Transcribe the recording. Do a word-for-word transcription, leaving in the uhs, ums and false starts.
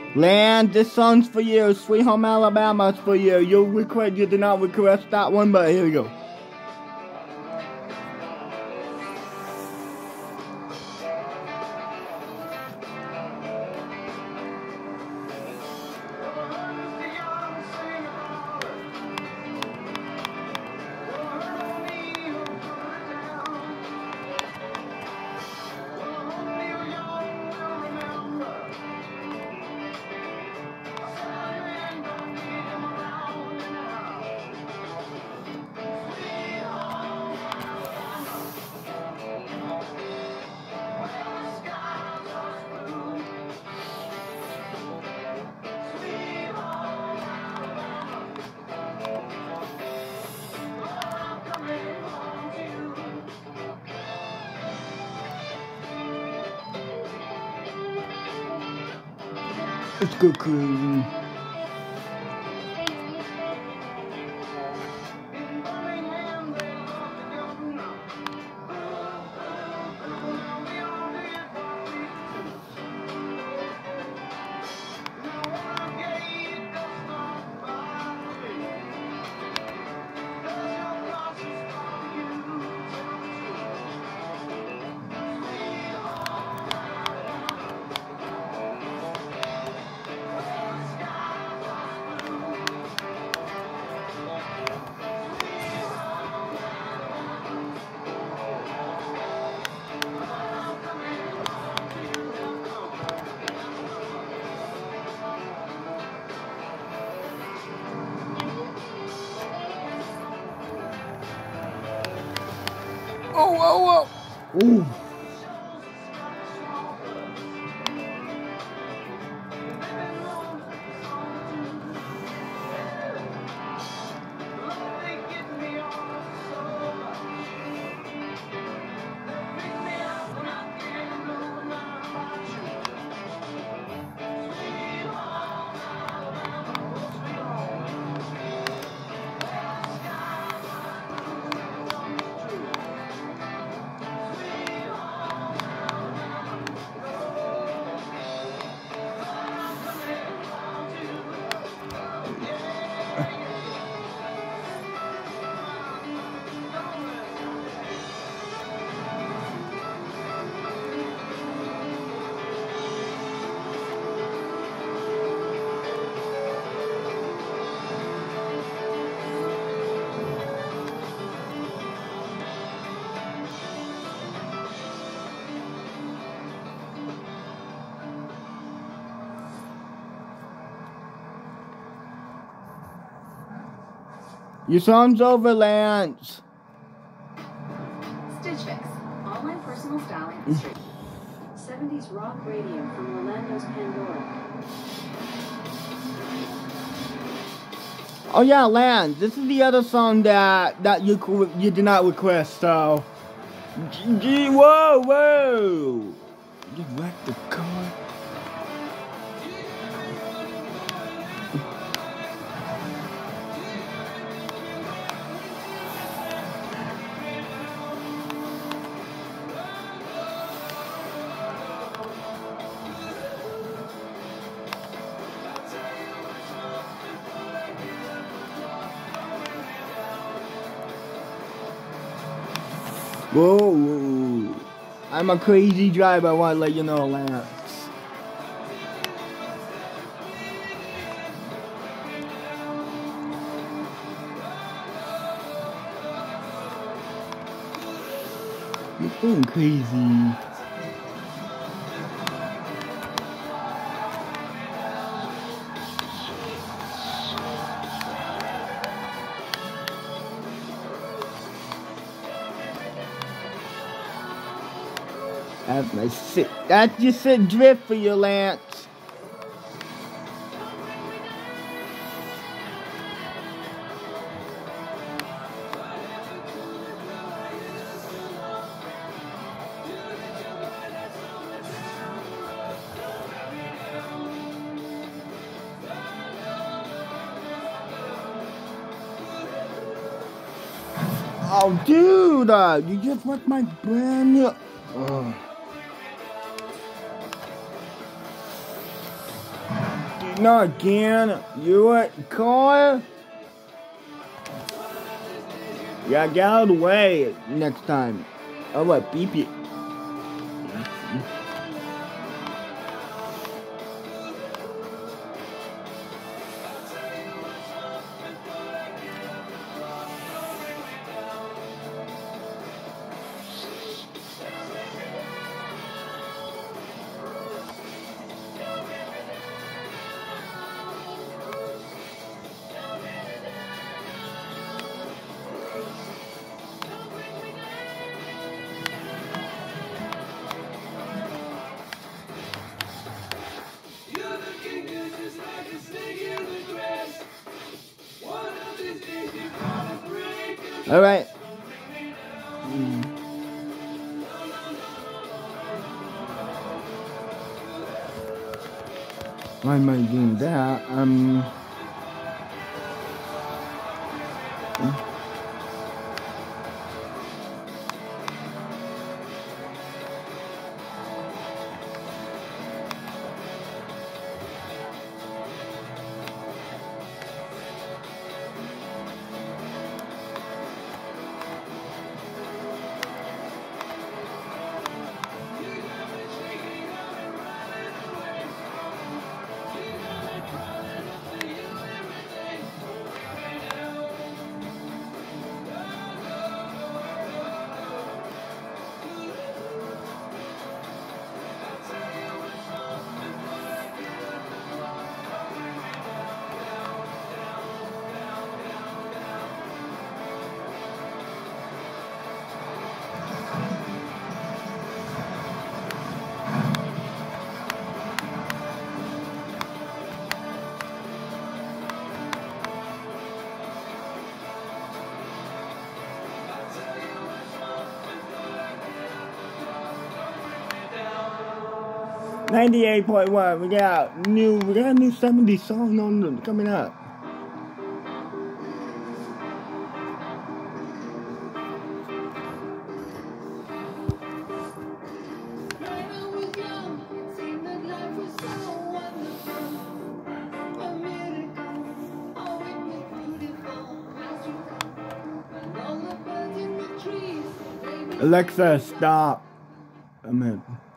Land, this song's for you. Sweet Home Alabama's for you. You request, you did not request that one, but here we go. Let's go crazy. Oh, oh, oh. Ooh. Your song's over, Lance. Stitch Fix, online personal styling and street. seventies rock radio from Orlando's Pandora. Oh yeah, Lance. This is the other song that that you you did not request. So, G whoa whoa, you wrecked the car. Whoa, whoa, I'm a crazy driver, I want to let you know, Lance. You're going crazy. That's my sick. That's just a drift for you, Lance. Oh, dude, uh, you just wrecked my brand new. Oh. Not again. You what? Car? Yeah, get out of the way next time. Oh, what? Beep it. All right. Mm. Why am I doing that? Um. ninety-eight point one, we got new, we got a new seventies song on coming up. Alexa, stop. I'm in.